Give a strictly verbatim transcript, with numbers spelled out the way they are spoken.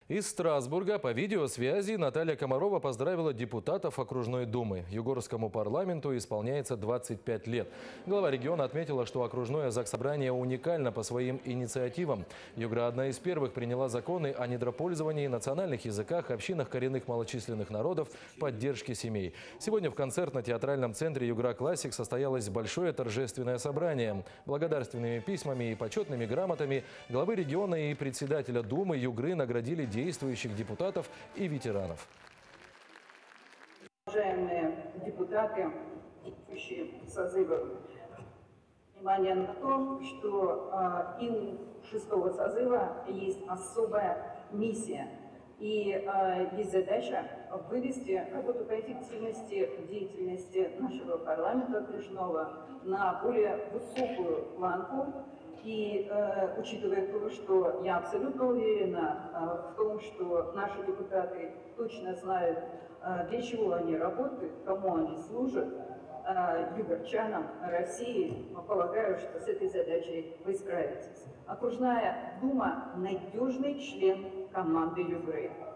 Из Страсбурга по видеосвязи Наталья Комарова поздравила депутатов окружной думы. Югорскому парламенту исполняется двадцать пять лет. Глава региона отметила, что окружное заксобрание уникально по своим инициативам. Югра одна из первых приняла законы о недропользовании, национальных языках, общинах коренных малочисленных народов, поддержке семей. Сегодня в концертно-театральном центре Югра Классик состоялось большое торжественное собрание. Благодарственными письмами и почетными грамотами главы региона и председателя Думы Югры наградили действующих депутатов и ветеранов. Уважаемые депутаты, действующие созывы, внимание на то, что э, и у шестого созыва есть особая миссия. И э, есть задача вывести работу по эффективности деятельности нашего парламента окружного на более высокую планку. И э, учитывая то, что я абсолютно уверена э, в том, что наши депутаты точно знают, э, для чего они работают, кому они служат, э, югорчанам, России, полагаю, что с этой задачей вы справитесь. Окружная дума – надежный член команды Югры.